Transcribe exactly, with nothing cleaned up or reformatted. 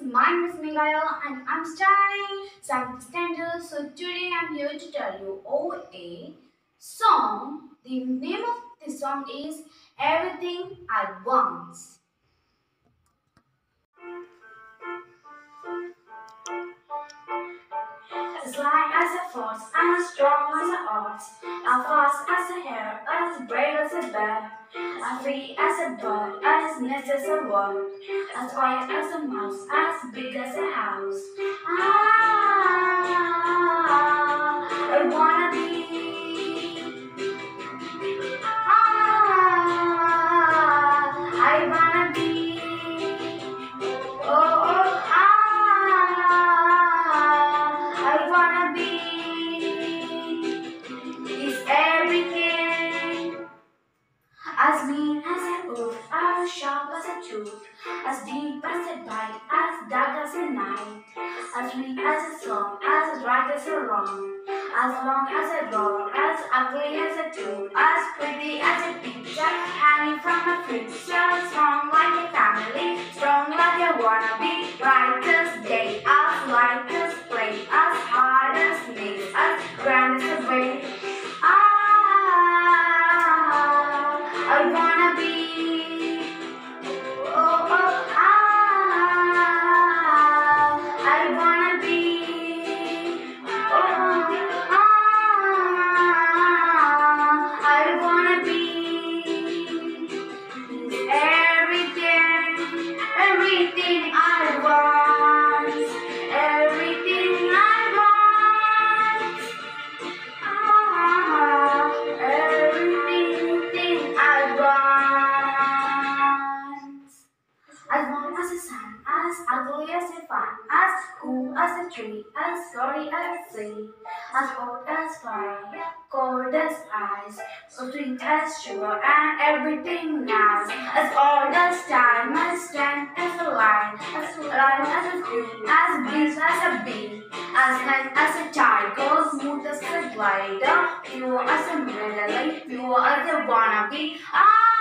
my name is Megha and I'm studying seventh standard. So today I'm here to tell you O A song. The name of the song is Everything I Want. As light as a force, and as strong as an ox, as fast as a hare, as brave as a bear, as free as a bird, as net as a word, as quiet as a mouse, as big as a house. Ah, I wanna be. Ah, I wanna be. Oh, oh, ah, I wanna be. Is everything as mean as an oath, as sharp as a tooth, as deep as a bite, as dark as a night, as sweet as a song, as right as a wrong, as long as a door, as ugly as a tool, as pretty as a picture hanging from a picture, strong like a family, strong like a wannabe, bright as day, as light as flame, as hard as nails, as grand as a wave. I wanna be. Oh, oh, ah, I wanna be. Oh, ah, I wanna be. Everything, everything I want, everything I want. Ah, everything I want. As warm as the sun, as ugly as the fun, as cool as a tree, as sorry as the sea, as hot as fire, cold as ice, so sweet as sugar and everything nice, as old as time, as strength as a lion, as lion as a queen, as breeze as a bee, as nice as a tiger, smooth as a glider, pure as a melody, pure as a wannabe. Ah!